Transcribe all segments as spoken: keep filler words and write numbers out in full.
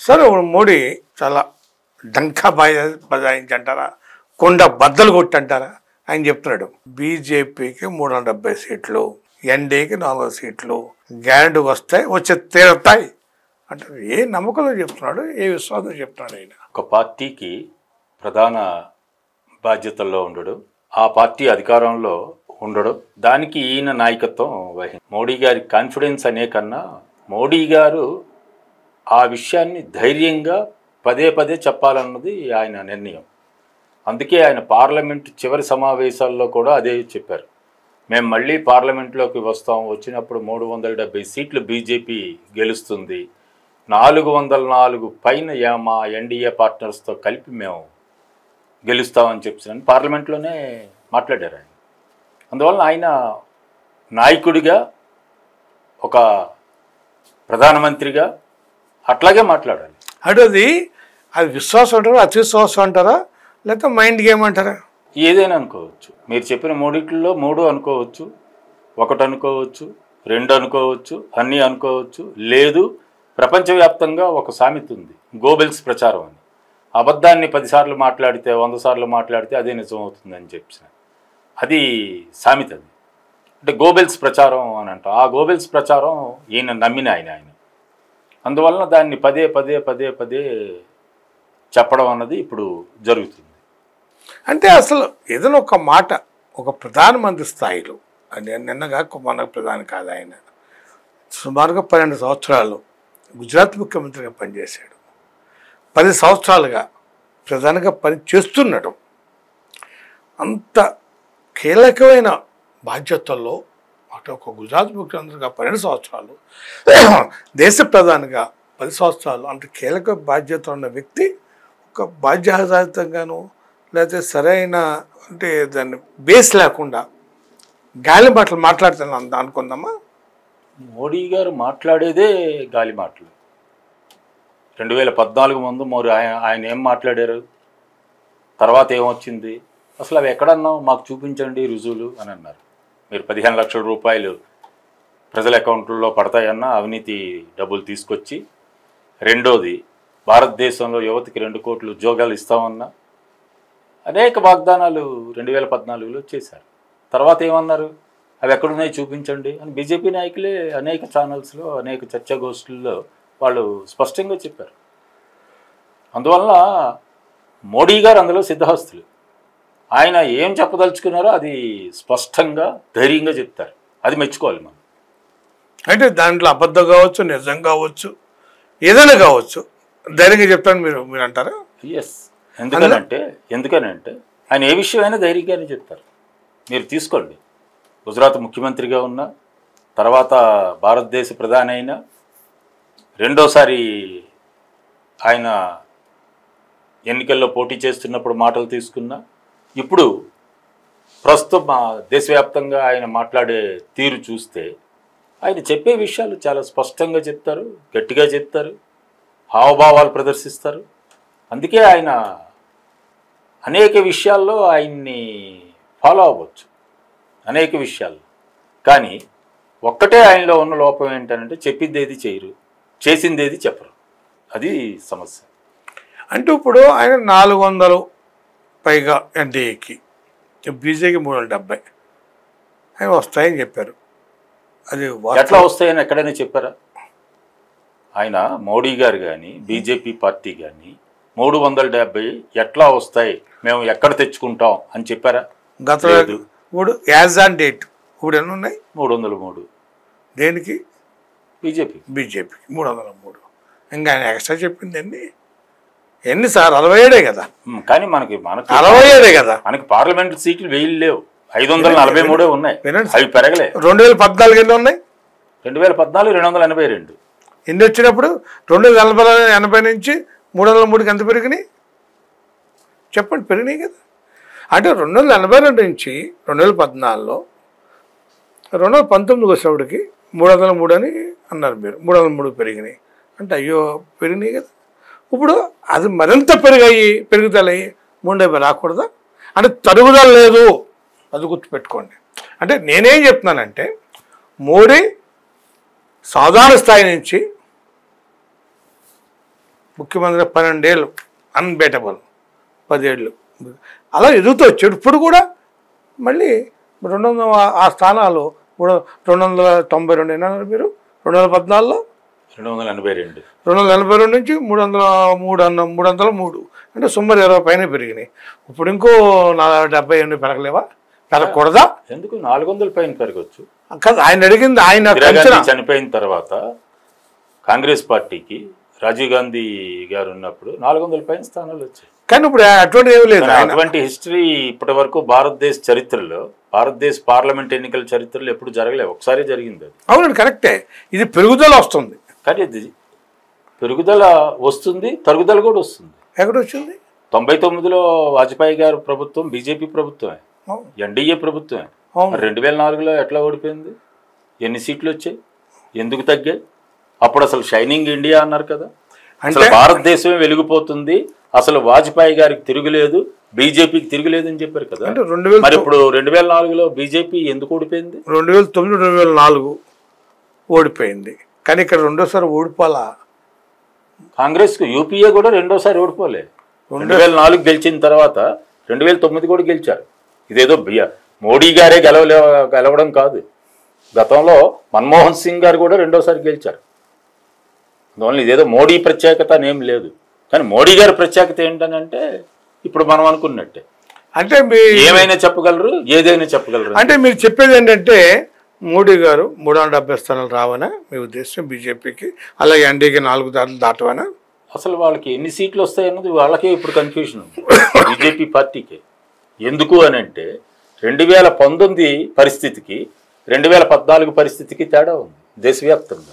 సరే మోడీ చాలా డంకా బాజ బజాయించి అంటారా, కొండ బద్దలు కొట్టి అంటారా? ఆయన చెప్తున్నాడు బీజేపీకి మూడు వందల డెబ్బై సీట్లు, ఎన్డీఏకి నాలుగు సీట్లు గ్యారెంటీ వస్తాయి, వచ్చి తీరుతాయి అంటారు. ఏ నమ్మకంలో చెప్తున్నాడు, ఏ విశ్వాసం చెప్తున్నాడు ఆయన? ఒక పార్టీకి ప్రధాన బాధ్యతల్లో ఉండడు, ఆ పార్టీ అధికారంలో ఉండడు, దానికి ఈయన నాయకత్వం వహించి మోడీ గారి కాన్ఫిడెన్స్ అనే కన్నా మోడీ గారు ఆ విషయాన్ని ధైర్యంగా పదే పదే చెప్పాలన్నది ఆయన నిర్ణయం. అందుకే ఆయన పార్లమెంట్ చివరి సమావేశాల్లో కూడా అదే చెప్పారు. మేము మళ్ళీ పార్లమెంట్లోకి వస్తాం, వచ్చినప్పుడు మూడు వందల డెబ్బై సీట్లు బీజేపీ గెలుస్తుంది, నాలుగు వందల నాలుగు పైన మా ఎన్డీఏ పార్ట్నర్స్తో కలిపి మేము గెలుస్తామని చెప్పాను పార్లమెంట్లోనే మాట్లాడారు ఆయన. అందువలన ఆయన నాయకుడిగా, ఒక ప్రధానమంత్రిగా అట్లాగే మాట్లాడాలి. అంటే అది అది విశ్వాసం అంటారా, అతి విశ్వాసం అంటారా, లేకపోతే మైండ్ గేమ్ అంటారా? ఏదైనా అనుకోవచ్చు. మీరు చెప్పిన మూడిట్లో మూడు అనుకోవచ్చు, ఒకటి అనుకోవచ్చు, రెండు అనుకోవచ్చు, అన్నీ అనుకోవచ్చు. లేదు, ప్రపంచవ్యాప్తంగా ఒక సామెత ఉంది, గోబెల్స్ ప్రచారం అని. అబద్ధాన్ని పదిసార్లు మాట్లాడితే వంద సార్లు మాట్లాడితే అదే నిజం అవుతుందని చెప్పిన అది సామెత. అది అంటే గోబెల్స్ ప్రచారం అని అంటాం. ఆ గోబెల్స్ ప్రచారం ఈయన నమ్మిన ఆయన ఆయన అందువలన దాన్ని పదే పదే పదే పదే చెప్పడం అన్నది ఇప్పుడు జరుగుతుంది. అంటే అసలు ఏదైనా ఒక మాట ఒక ప్రధానమంత్రి స్థాయిలో, అంటే నిన్నగా మన ప్రధాని కాదు ఆయన, సుమారుగా పన్నెండు సంవత్సరాలు గుజరాత్ ముఖ్యమంత్రిగా పనిచేశాడు, పది సంవత్సరాలుగా ప్రధానిగా పని చేస్తున్నాడు. అంత కీలకమైన బాధ్యతల్లో అటు ఒక గుజరాత్ ముఖ్యమంత్రిగా పన్నెండు సంవత్సరాలు, దేశ ప్రధానిగా పది సంవత్సరాలు, అంత కీలక బాధ్యత ఉన్న వ్యక్తి ఒక బాధ్యతాయుతంగాను లేకపోతే సరైన అంటే దాన్ని బేస్ లేకుండా గాలి మాటలు మాట్లాడుతున్నాను అనుకుందామా? మోడీ గారు మాట్లాడేదే గాలి మాటలు. రెండు వేల పద్నాలుగు ముందు మరి ఆయన ఆయన ఏం మాట్లాడారు, తర్వాత ఏమొచ్చింది, అసలు అవి ఎక్కడన్నావు మాకు చూపించండి రుజువులు అని అన్నారు. మీరు పదిహేను లక్షల రూపాయలు ప్రజల అకౌంట్లలో పడతాయన్న అవినీతి డబ్బులు తీసుకొచ్చి, రెండోది భారతదేశంలో యువతకి రెండు కోట్లు ఉద్యోగాలు ఇస్తామన్నా అనేక వాగ్దానాలు రెండు వేల పద్నాలుగులో చేశారు. తర్వాత ఏమన్నారు, అవి ఎక్కడున్నాయి చూపించండి అని బీజేపీ నాయకులే అనేక ఛానల్స్లో అనేక చర్చాగోష్ఠుల్లో వాళ్ళు స్పష్టంగా చెప్పారు. అందువల్ల మోడీ గారు అందులో సిద్ధహస్తులు. ఆయన ఏం చెప్పదలుచుకున్నారో అది స్పష్టంగా ధైర్యంగా చెప్తారు, అది మెచ్చుకోవాలి మనం. అంటే దాంట్లో అబద్ధం కావచ్చు, నిజం కావచ్చు, ఏదైనా కావచ్చు, ధైర్యంగా చెప్తాను మీరు మీరు అంటారా? ఎస్. ఎందుకనంటే ఎందుకనంటే ఆయన ఏ విషయమైనా ధైర్యంగానే చెప్తారు. మీరు తీసుకోండి, గుజరాత్ ముఖ్యమంత్రిగా ఉన్న తర్వాత భారతదేశ ప్రధాని అయినా, రెండోసారి ఆయన ఎన్నికల్లో పోటీ చేస్తున్నప్పుడు మాటలు తీసుకున్నా, ఇప్పుడు ప్రస్తుతం మా దేశవ్యాప్తంగా ఆయన మాట్లాడే తీరు చూస్తే ఆయన చెప్పే విషయాలు చాలా స్పష్టంగా చెప్తారు, గట్టిగా చెప్తారు, హావభావాలు ప్రదర్శిస్తారు. అందుకే ఆయన అనేక విషయాల్లో ఆయన్ని ఫాలో అవ్వచ్చు, అనేక విషయాల్లో. కానీ ఒక్కటే ఆయనలో ఉన్న లోపం ఏంటంటే చెప్పిందేది చేయరు, చేసిందేది చెప్పరు. అది సమస్య. అంటే ఇప్పుడు ఆయన నాలుగు వందలు పైగా ఎన్డీఏకి, బీజేపీకి మూడు వందల డెబ్బై ఆయన వస్తాయని చెప్పారు. అది ఎట్లా వస్తాయని ఎక్కడైనా చెప్పారా? ఆయన మోడీ గారు కానీ బీజేపీ పార్టీ కానీ మూడు వందల డెబ్బై ఎట్లా వస్తాయి, మేము ఎక్కడ తెచ్చుకుంటాం అని చెప్పారా? గత మూడు యాజ్ ఆన్ డేట్ ఇప్పుడు ఎన్ని ఉన్నాయి? మూడు వందల మూడు. దేనికి? బీజేపీ బీజేపీకి మూడు వందల మూడు. ఇంకా ఆయన ఎక్స్ట్రా చెప్పింది ఎన్ని ఎన్ని సార్? అరవై ఏడే కదా. కానీ మనకి మనకి అరవై ఏడే కదా. మనకి పార్లమెంట్ సీట్లు వెయ్యి లేవు, ఐదు వందల నలభై మూడే ఉన్నాయి. అవి పెరగలే. రెండు వేల పద్నాలుగు ఎన్ని ఉన్నాయి? రెండు వేల పద్నాలుగు రెండు వందల ఎనభై రెండు. ఎన్ని వచ్చినప్పుడు రెండు వేల నలభై ఎనభై నుంచి మూడు వందల మూడుకి ఎంత పెరిగినాయి చెప్పండి? పెరిగినాయి కదా. అంటే రెండు వందల ఎనభై రెండు నుంచి రెండు వేల పద్నాలుగులో రెండు వేల పంతొమ్మిదికి వచ్చినప్పటికి మూడు వందల మూడు అని అన్నారు మీరు. మూడు వందల మూడు పెరిగినాయి అంటే అయ్యో పెరిగినాయి కదా. ఇప్పుడు అది మరింత పెరిగాయి, పెరుగుదలై మూడు డెబ్బై రాకూడదా? అంటే తరుగుదల లేదు, అది గుర్తుపెట్టుకోండి. అంటే నేనేం చెప్తున్నానంటే మోడీ సాధారణ స్థాయి నుంచి ముఖ్యమంత్రి పన్నెండేళ్ళు అన్బేటబుల్, పదేళ్ళు అలా ఎదుగుతూ వచ్చాడు. ఇప్పుడు కూడా మళ్ళీ రెండు వందల ఆ స్థానాలు మూడు రెండు వందల తొంభై రెండు అయినా మీరు రెండు వందల పద్నాలుగులో రెండు వందల ఎనభై రెండు రెండు వందల ఎనభై రెండు నుంచి మూడు వందల మూడు అన్న మూడు వందల మూడు అంటే సుమారు ఇరవై పైన పెరిగినాయి. ఇప్పుడు ఇంకో నాలుగు డెబ్బై ఎనిమిది పెరగలేవా? పెరగకూడదా? ఎందుకు నాలుగు వందల పైన పెరగచ్చు కాదు, ఆయన అడిగింది ఆయన చనిపోయిన తర్వాత కాంగ్రెస్ పార్టీకి రాజీవ్ గాంధీ గారు ఉన్నప్పుడు నాలుగు వందల పైన స్థానాలు వచ్చాయి. కానీ ఇప్పుడు అటువంటి ఏమి లేదు. అటువంటి హిస్టరీ ఇప్పటి వరకు భారతదేశ చరిత్రలో, భారతదేశ పార్లమెంట్ ఎన్నికల చరిత్రలో ఎప్పుడు జరగలేదు, ఒకసారి జరిగింది అది. అవునండి, కరెక్టే. ఇది పెరుగుదల వస్తుంది, కానీ ఇది పెరుగుదల వస్తుంది, తరుగుదల కూడా వస్తుంది. ఎక్కడ వచ్చింది? తొంభై తొమ్మిదిలో వాజ్పేయి గారు ప్రభుత్వం బీజేపీ ప్రభుత్వమే, ఎన్డీఏ ప్రభుత్వమే. రెండు వేల నాలుగులో ఎట్లా ఓడిపోయింది? ఎన్ని సీట్లు వచ్చాయి? ఎందుకు తగ్గాయి? అప్పుడు అసలు షైనింగ్ ఇండియా అన్నారు కదా, అసలు భారతదేశమే వెలిగిపోతుంది, అసలు వాజ్పేయి గారికి తిరుగులేదు, బీజేపీకి తిరుగులేదు అని చెప్పారు కదా. మరి ఇప్పుడు రెండు వేల నాలుగులో బీజేపీ ఎందుకు ఓడిపోయింది? రెండు వేల తొమ్మిది రెండు వేల నాలుగు ఓడిపోయింది, కానీ ఇక్కడ రెండోసారి ఓడిపోలా. కాంగ్రెస్ కు యూపీఏ కూడా రెండోసారి ఓడిపోలే. రెండు వేల నాలుగు గెలిచిన తర్వాత రెండు వేల తొమ్మిది కూడా గెలిచారు. ఇదేదో మోడీ గారే గెలవలే గెలవడం కాదు, గతంలో మన్మోహన్ సింగ్ గారు కూడా రెండోసారి గెలిచారు. అందువల్ల ఇదేదో మోడీ ప్రత్యేకత అనేం లేదు. కానీ మోడీ గారి ప్రత్యేకత ఏంటనంటే ఇప్పుడు మనం అనుకున్నట్టే, అంటే ఏమైనా చెప్పగలరు, ఏదైనా చెప్పగలరు. అంటే మీరు చెప్పేది ఏంటంటే మోడీ గారు మూడు వందల డెబ్బై స్థానాలు రావనా మీ ఉద్దేశం బీజేపీకి, అలాగే ఎన్డీకి నాలుగు దాడులు దాటవనా? అసలు వాళ్ళకి ఎన్ని సీట్లు వస్తాయన్నది వాళ్ళకే ఇప్పుడు కన్ఫ్యూజన్ ఉంది బీజేపీ పార్టీకి. ఎందుకు అని అంటే రెండు వేల పంతొమ్మిది పరిస్థితికి రెండు వేల పద్నాలుగు పరిస్థితికి తేడా ఉంది. దేశవ్యాప్తంగా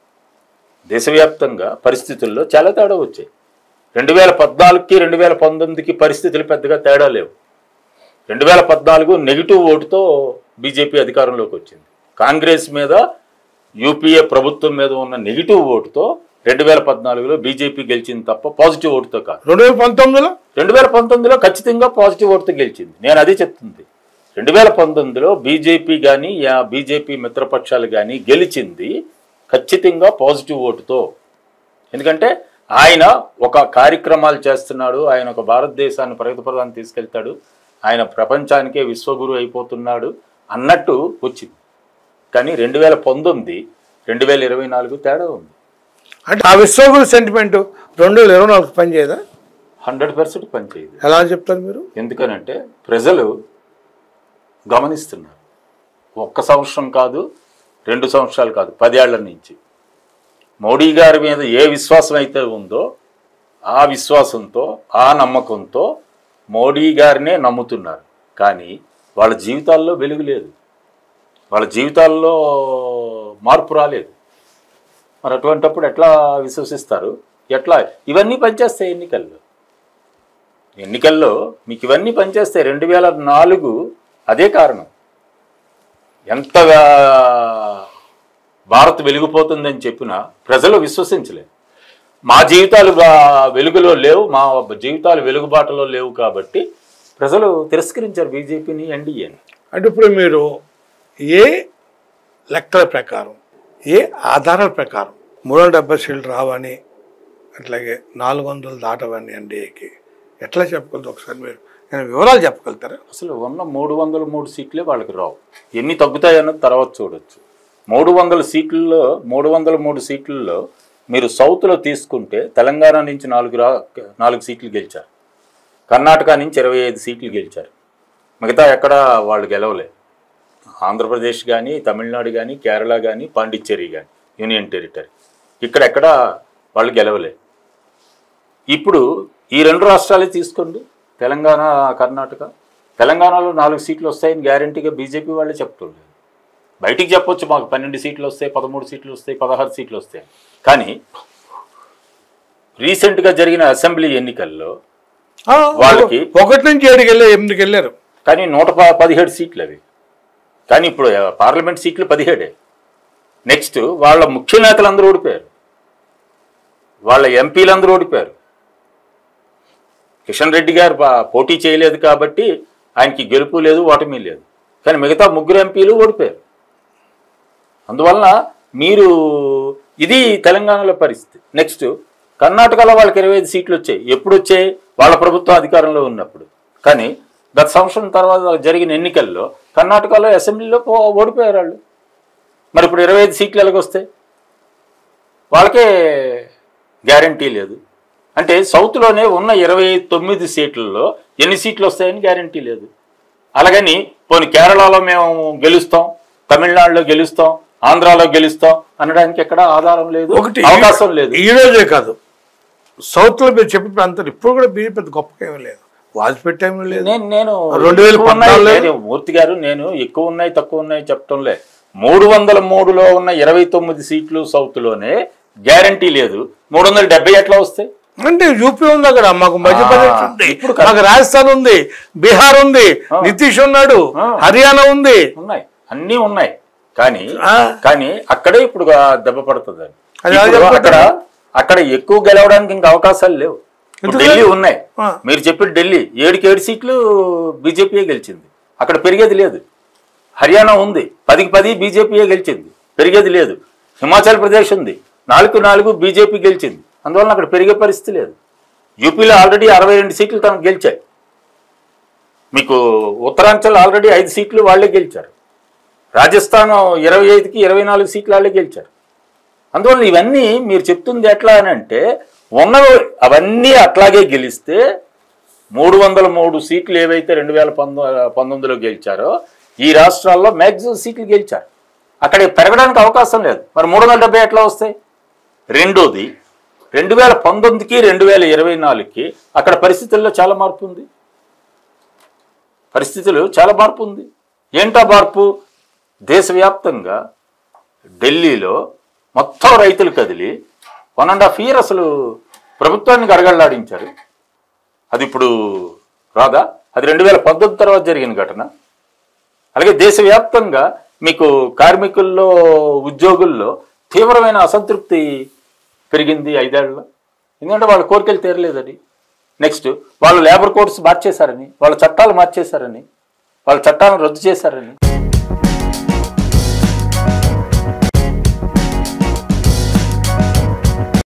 దేశవ్యాప్తంగా పరిస్థితుల్లో చాలా తేడా వచ్చాయి. రెండు వేల పద్నాలుగుకి రెండు వేల పంతొమ్మిదికి పరిస్థితులు పెద్దగా తేడా లేవు. రెండు వేల పద్నాలుగు నెగిటివ్ ఓటుతో బీజేపీ అధికారంలోకి వచ్చింది. కాంగ్రెస్ మీద, యూపీఏ ప్రభుత్వం మీద ఉన్న నెగిటివ్ ఓటుతో రెండు వేల పద్నాలుగులో బీజేపీ గెలిచింది తప్ప పాజిటివ్ ఓటుతో కాదు. రెండు వేల పంతొమ్మిదిలో రెండు వేల పంతొమ్మిదిలో ఖచ్చితంగా పాజిటివ్ ఓటుతో గెలిచింది. నేను అదే చెప్తుంది. రెండు వేల పంతొమ్మిదిలో బీజేపీ కానీ బీజేపీ మిత్రపక్షాలు కానీ గెలిచింది ఖచ్చితంగా పాజిటివ్ ఓటుతో. ఎందుకంటే ఆయన ఒక కార్యక్రమాలు చేస్తున్నాడు, ఆయన ఒక భారతదేశాన్ని ప్రగతి ప్రధాని తీసుకెళ్తాడు, ఆయన ప్రపంచానికే విశ్వగురు అయిపోతున్నాడు అన్నట్టు వచ్చింది. కానీ రెండు వేల పంతొమ్మిది రెండు వేల ఇరవై నాలుగు తేడా ఉంది. అంటే ఆ విశ్వగురు సెంటిమెంట్ రెండు వేల ఇరవై నాలుగు పనిచేయదా? హండ్రెడ్ పర్సెంట్ పనిచేయదు. ఎలా చెప్తారు మీరు? ఎందుకనంటే ప్రజలు గమనిస్తున్నారు. ఒక్క సంవత్సరం కాదు, రెండు సంవత్సరాలు కాదు, పదేళ్ల నుంచి మోడీ గారి మీద ఏ విశ్వాసం అయితే ఉందో ఆ విశ్వాసంతో, ఆ నమ్మకంతో మోడీ గారినే నమ్ముతున్నారు. కానీ వాళ్ళ జీవితాల్లో వెలుగు లేదు, వాళ్ళ జీవితాల్లో మార్పు రాలేదు. మరి అటువంటిప్పుడు ఎట్లా విశ్వసిస్తారు? ఎట్లా? ఇవన్నీ పనిచేస్తాయి ఎన్నికల్లో. ఎన్నికల్లో మీకు ఇవన్నీ పనిచేస్తాయి. రెండు వేల నాలుగు అదే కారణం. ఎంత భారత్ వెలిగిపోతుందని చెప్పినా ప్రజలు విశ్వసించలేదు. మా జీవితాలు వెలుగులో లేవు, మా జీవితాలు వెలుగుబాటులో లేవు కాబట్టి ప్రజలు తిరస్కరించారు బీజేపీని, ఎన్డీఏని. అంటే ఇప్పుడు మీరు ఏ లెక్కల ప్రకారం, ఏ ఆధారాల ప్రకారం మూడు వందల డెబ్బై సీట్లు రావని, అట్లాగే నాలుగు వందలు దాటవని ఎన్డీఏకి ఎట్లా చెప్పగలరు? ఒకసారి మీరు నేను వివరాలు చెప్పగలుగుతారా? అసలు ఉన్న మూడు వందల మూడు సీట్లే వాళ్ళకి రావు. ఎన్ని తగ్గుతాయన్నది తర్వాత చూడొచ్చు. మూడు వందల సీట్లలో మూడు వందల మూడు సీట్లలో మీరు సౌత్లో తీసుకుంటే తెలంగాణ నుంచి నాలుగు రా నాలుగు సీట్లు గెలిచారు, కర్ణాటక నుంచి ఇరవై ఐదు సీట్లు గెలిచారు. మిగతా ఎక్కడ వాళ్ళు గెలవలే. ఆంధ్రప్రదేశ్ కానీ, తమిళనాడు కానీ, కేరళ కానీ, పాండిచ్చేరి కానీ, యూనియన్ టెరిటరీ ఇక్కడెక్కడ వాళ్ళు గెలవలే. ఇప్పుడు ఈ రెండు రాష్ట్రాలే తీసుకోండి, తెలంగాణ, కర్ణాటక. తెలంగాణలో నాలుగు సీట్లు వస్తాయని గ్యారంటీగా బీజేపీ వాళ్ళే చెప్తుండే. బయటికి చెప్పొచ్చు మాకు పన్నెండు సీట్లు వస్తాయి, పదమూడు సీట్లు వస్తాయి, పదహారు సీట్లు వస్తాయి. కానీ రీసెంట్గా జరిగిన అసెంబ్లీ ఎన్నికల్లో వాళ్ళకి ఒకటి నుంచి ఏడుకి వెళ్ళారు, ఎనిమిదికి వెళ్ళారు. కానీ నూట పదిహేడు సీట్లు అవి. కానీ ఇప్పుడు పార్లమెంట్ సీట్లు పదిహేడే. నెక్స్ట్ వాళ్ళ ముఖ్య నేతలందరూ ఓడిపోయారు, వాళ్ళ ఎంపీలందరూ ఓడిపోయారు. కిషన్ రెడ్డి గారు పోటీ చేయలేదు కాబట్టి ఆయనకి గెలుపు లేదు, ఓటమి లేదు. కానీ మిగతా ముగ్గురు ఎంపీలు ఓడిపోయారు. అందువలన మీరు ఇది తెలంగాణలో పరిస్థితి. నెక్స్ట్ కర్ణాటకలో వాళ్ళకి ఇరవై ఐదు సీట్లు వచ్చాయి. ఎప్పుడు వచ్చాయి? వాళ్ళ ప్రభుత్వం అధికారంలో ఉన్నప్పుడు. కానీ గత సంవత్సరం తర్వాత జరిగిన ఎన్నికల్లో కర్ణాటకలో అసెంబ్లీలో ఓడిపోయారు వాళ్ళు. మరి ఇప్పుడు ఇరవై ఐదు సీట్లు ఎలాగొస్తాయి? వాళ్ళకే గ్యారంటీ లేదు. అంటే సౌత్లోనే ఉన్న ఇరవై తొమ్మిది సీట్లలో ఎన్ని సీట్లు వస్తాయని గ్యారంటీ లేదు. అలాగని పోనీ కేరళలో మేము గెలుస్తాం, తమిళనాడులో గెలుస్తాం, ఆంధ్రాలో గెలుస్తాం అనడానికి ఎక్కడ ఆధారం లేదు, అవకాశం లేదు. ఈ రోజే కాదు, సౌత్లో మీరు చెప్పిన ప్రాంతాలు ఇప్పుడు కూడా బీజేపీ పెద్ద గొప్పగా ఏమీ లేదు. వాజ్పేయి టైంలో లేదు. నేను నేను రెండు వేల పద్నాలుగు మూర్తి గారు నేను ఎక్కువ ఉన్నాయి తక్కువ ఉన్నాయి చెప్పటంలే. మూడు వందల మూడులో ఉన్న ఇరవై తొమ్మిది సీట్లు సౌత్లోనే గ్యారంటీ లేదు. మూడు వందల డెబ్బై ఎట్లా వస్తాయి? అంటే యూపీ ఉంది అక్కడ, మాకు మధ్యప్రదేశ్ ఉంది, మాకు రాజస్థాన్ ఉంది, బీహార్ ఉంది, నితీష్ ఉన్నాడు, హర్యానా ఉంది, ఉన్నాయి, అన్నీ ఉన్నాయి. కానీ కానీ అక్కడే ఇప్పుడు దెబ్బ పడుతుంది. అక్కడ అక్కడ ఎక్కువ గెలవడానికి ఇంకా అవకాశాలు లేవు. ఢిల్లీ ఉన్నాయి, మీరు చెప్పిన ఢిల్లీ ఏడుకి ఏడు సీట్లు బీజేపీయే గెలిచింది, అక్కడ పెరిగేది లేదు. హర్యానా ఉంది, పదికి పది బీజేపీయే గెలిచింది, పెరిగేది లేదు. హిమాచల్ ప్రదేశ్ ఉంది, నాలుగు నాలుగు బీజేపీ గెలిచింది, అందువల్ల అక్కడ పెరిగే పరిస్థితి లేదు. యూపీలో ఆల్రెడీ అరవై రెండు సీట్లు తనకు గెలిచాయి. మీకు ఉత్తరాంచల్ ఆల్రెడీ ఐదు సీట్లు వాళ్ళే గెలిచారు. రాజస్థాన్ ఇరవై ఐదుకి ఇరవై నాలుగు సీట్లు వాళ్ళే గెలిచారు. అందువల్ల ఇవన్నీ మీరు చెప్తుంది ఎట్లా అని అంటే ఉన్నవి అవన్నీ అట్లాగే గెలిస్తే మూడు వందల మూడు సీట్లు ఏవైతే రెండు వేల పంతొ పంతొమ్మిదిలో గెలిచారో ఈ రాష్ట్రాల్లో మ్యాక్సిమం సీట్లు గెలిచారు. అక్కడ పెరగడానికి అవకాశం లేదు. మరి మూడు వందల డెబ్బై ఎట్లా వస్తాయి? రెండోది, రెండు వేల పంతొమ్మిదికి రెండు వేల ఇరవై నాలుగుకి అక్కడ పరిస్థితుల్లో చాలా మార్పు ఉంది. పరిస్థితులు చాలా మార్పు ఉంది. ఏంటా మార్పు? దేశవ్యాప్తంగా ఢిల్లీలో మొత్తం రైతులు కదిలి వన్ అండ్ హాఫ్ ఇయర్ అసలు ప్రభుత్వాన్ని గడగడలాడించారు. అది ఇప్పుడు రాదా? అది రెండు వేల పంతొమ్మిది తర్వాత జరిగిన ఘటన. అలాగే దేశవ్యాప్తంగా మీకు కార్మికుల్లో ఉద్యోగుల్లో తీవ్రమైన అసంతృప్తి పెరిగింది ఐదేళ్లలో. ఎందుకంటే వాళ్ళ కోరికలు తీరలేదని. నెక్స్ట్ వాళ్ళు లేబర్ కోడ్స్ మార్చేశారని, వాళ్ళ చట్టాలు మార్చేశారని, వాళ్ళ చట్టాలను రద్దు చేశారని.